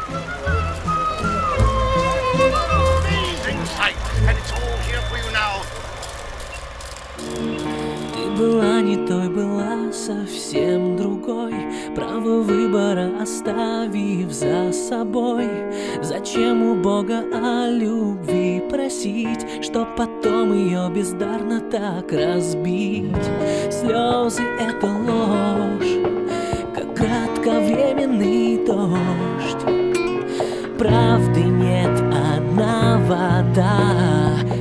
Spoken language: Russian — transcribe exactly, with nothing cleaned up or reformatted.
Amazing sight, and it's all here for you now. Ты была не той, была совсем другой, право выбора оставив за собой. Зачем у Бога о любви просить, чтоб потом ее бездарно так разбить? Слезы — это ложь, как кратковременный дождь. Правды нет, одна вода.